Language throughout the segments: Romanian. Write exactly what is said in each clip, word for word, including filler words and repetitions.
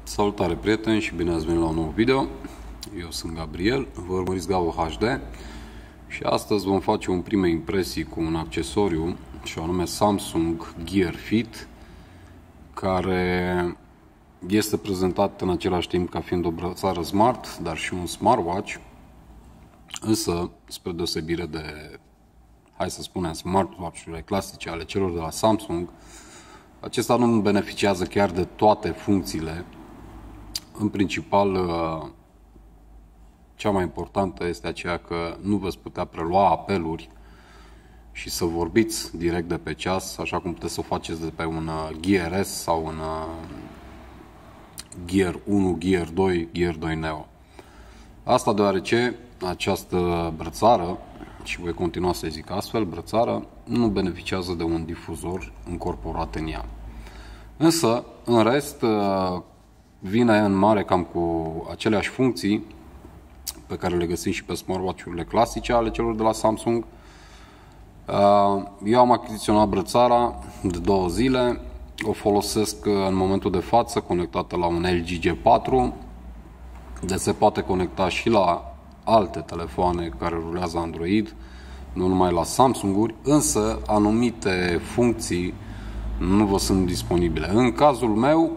Salutare prieteni și bine ați venit la un nou video. Eu sunt Gabriel, vă urmăriți Gabo H D și astăzi vom face un prime impresii cu un accesoriu și anume Samsung Gear Fit, care este prezentat în același timp ca fiind o brățară smart, dar și un smartwatch, însă spre deosebire de, hai să spunem, smartwatch-urile clasice ale celor de la Samsung, acesta nu beneficiază chiar de toate funcțiile. În principal, cea mai importantă este aceea că nu veți putea prelua apeluri și să vorbiți direct de pe ceas, așa cum puteți să o faceți de pe un Gear S sau un Gear unu, Gear doi, Gear doi Neo. Asta deoarece această brățară, și voi continua să zic astfel, brățară nu beneficiază de un difuzor încorporat în ea. Însă, în rest, vine în mare cam cu aceleași funcții pe care le găsim și pe smartwatch-urile clasice ale celor de la Samsung. Eu am achiziționat brățara de două zile, o folosesc în momentul de față conectată la un L G G patru, de se poate conecta și la alte telefoane care rulează Android, nu numai la Samsung-uri, însă anumite funcții nu vă sunt disponibile. În cazul meu,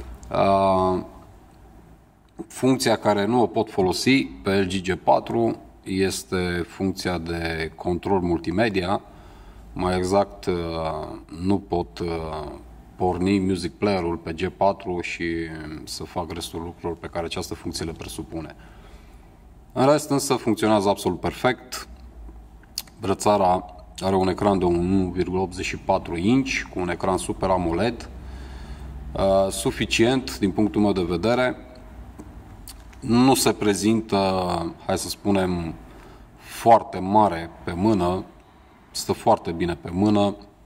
funcția care nu o pot folosi pe L G G patru este funcția de control multimedia. Mai exact, nu pot porni music player-ul pe G patru și să fac restul lucrurilor pe care această funcție le presupune. În rest, însă, funcționează absolut perfect. Brățara are un ecran de unu virgulă optzeci și patru inch cu un ecran Super AMOLED, uh, suficient din punctul meu de vedere. Nu se prezintă, hai să spunem, foarte mare pe mână, stă foarte bine pe mână.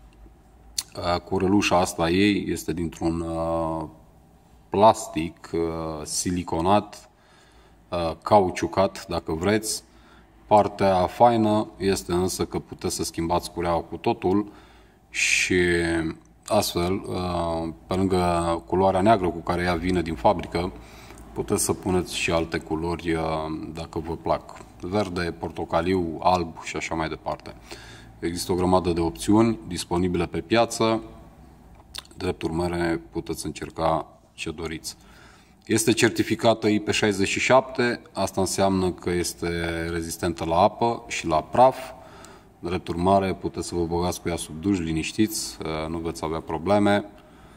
Uh, curelușa asta ei este dintr-un uh, plastic uh, siliconat, uh, cauciucat, dacă vreți. Partea faină este însă că puteți să schimbați cureaua cu totul și astfel, pe lângă culoarea neagră cu care ea vine din fabrică, puteți să puneți și alte culori dacă vă plac. Verde, portocaliu, alb și așa mai departe. Există o grămadă de opțiuni disponibile pe piață. Drept urmare, puteți încerca ce doriți. Este certificată I P șaizeci și șapte, asta înseamnă că este rezistentă la apă și la praf. Drept urmare, puteți să vă băgați cu ea sub duș liniștiți, nu veți avea probleme.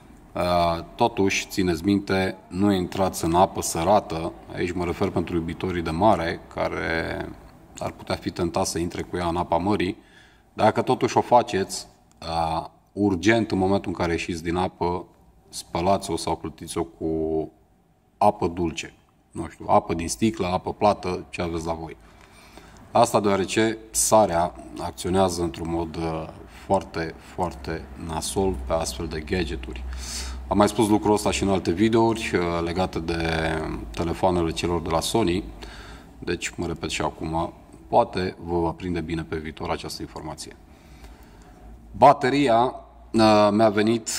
Totuși, țineți minte, nu intrați în apă sărată, aici mă refer pentru iubitorii de mare, care ar putea fi tentați să intre cu ea în apa mării. Dacă totuși o faceți, urgent, în momentul în care ieșiți din apă, spălați-o sau clătiți-o cu apă dulce, nu știu, apă din sticlă, apă plată, ce aveți la voi. Asta deoarece sarea acționează într-un mod foarte, foarte nasol pe astfel de gadgeturi. Am mai spus lucrul ăsta și în alte videouri legate de telefoanele celor de la Sony, deci mă repet și acum, poate vă va prinde bine pe viitor această informație. Bateria mi-a venit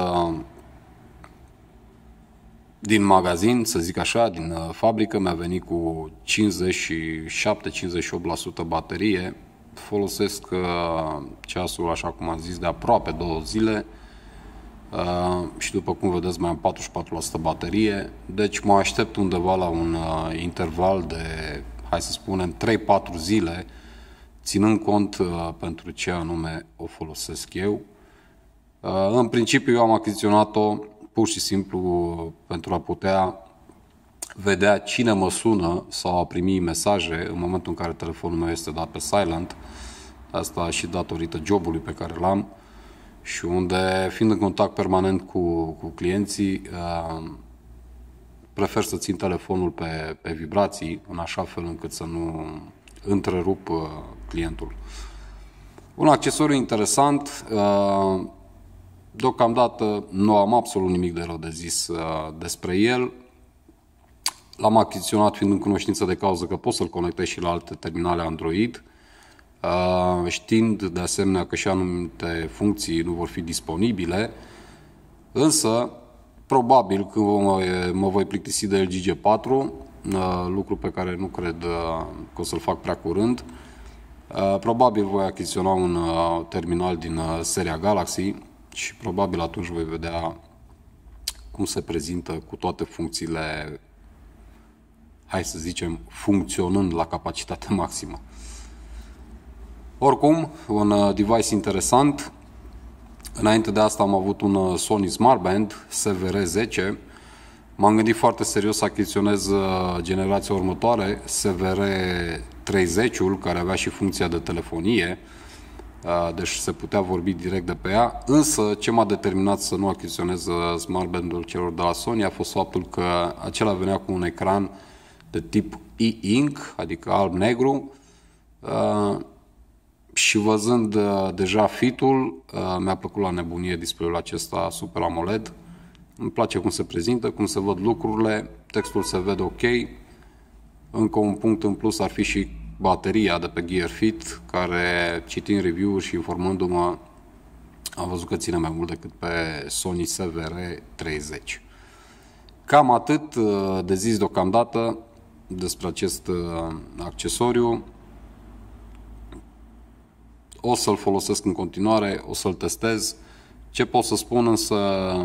din magazin, să zic așa, din fabrică, mi-a venit cu cincizeci și șapte cincizeci și opt la sută baterie. Folosesc ceasul, așa cum am zis, de aproape două zile și după cum vedeți mai am patruzeci și patru la sută baterie. Deci mă aștept undeva la un interval de, hai să spunem, trei patru zile, ținând cont pentru ce anume o folosesc eu. În principiu eu am achiziționat-o pur și simplu pentru a putea vedea cine mă sună sau a primi mesaje în momentul în care telefonul meu este dat pe silent. Asta și datorită jobului pe care l-am și unde, fiind în contact permanent cu, cu clienții, prefer să țin telefonul pe, pe vibrații, în așa fel încât să nu întrerup clientul. Un accesoriu interesant. Deocamdată nu am absolut nimic de rău de zis uh, despre el. L-am achiziționat fiind în cunoștință de cauză că pot să-l conectez și la alte terminale Android, uh, știind de asemenea că și anumite funcții nu vor fi disponibile, însă Probabil că mă, mă voi plictisi de L G G patru, lucru pe care nu cred că o să-l fac prea curând. Probabil voi achiziționa un terminal din seria Galaxy și probabil atunci voi vedea cum se prezintă cu toate funcțiile, hai să zicem, funcționând la capacitate maximă. Oricum, un device interesant. Înainte de asta am avut un Sony Smartband S V R zece. M-am gândit foarte serios să achiziționez generația următoare, S V R treizeci-ul, care avea și funcția de telefonie, deci se putea vorbi direct de pe ea. Însă ce m-a determinat să nu achiziționez Smartband-ul celor de la Sony a fost faptul că acela venea cu un ecran de tip e-ink, adică alb-negru, și văzând deja fit-ul, mi-a plăcut la nebunie display-ul acesta Super AMOLED. Îmi place cum se prezintă, cum se văd lucrurile, textul se vede ok. Încă un punct în plus ar fi și bateria de pe Gear Fit, care, citind review-uri și informându-mă, am văzut că ține mai mult decât pe Sony S V R treizeci. Cam atât de zis deocamdată despre acest accesoriu. O să-l folosesc în continuare, o să-l testez. Ce pot să spun însă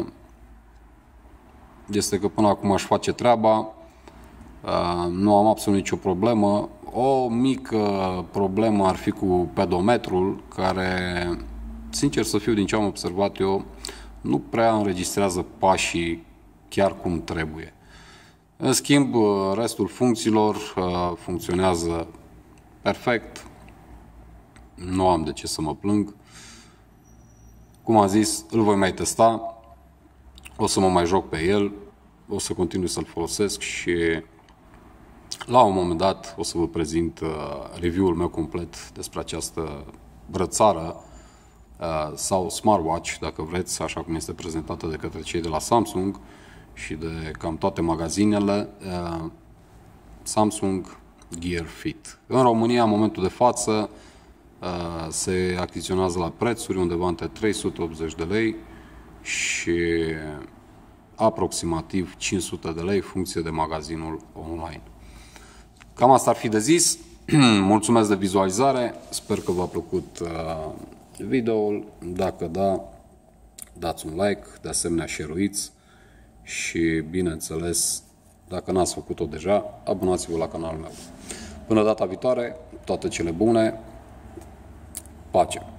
este că până acum aș face treaba, nu am absolut nicio problemă. O mică problemă ar fi cu pedometrul, care, sincer să fiu, din ce am observat eu, nu prea înregistrează pașii chiar cum trebuie. În schimb, restul funcțiilor funcționează perfect. Nu am de ce să mă plâng. Cum am zis, îl voi mai testa. O să mă mai joc pe el. O să continui să-l folosesc și la un moment dat o să vă prezint review-ul meu complet despre această brățară sau smartwatch, dacă vreți, așa cum este prezentată de către cei de la Samsung și de cam toate magazinele. Samsung Gear Fit. În România, în momentul de față, se achiziționează la prețuri undeva între trei sute optzeci de lei și aproximativ cinci sute de lei, funcție de magazinul online. Cam asta ar fi de zis. Mulțumesc de vizualizare, sper că v-a plăcut uh, videoul. Dacă da, dați un like, de asemenea share-uiți și, bineînțeles, dacă n-ați făcut-o deja, abonați-vă la canalul meu. Până data viitoare, toate cele bune, pace!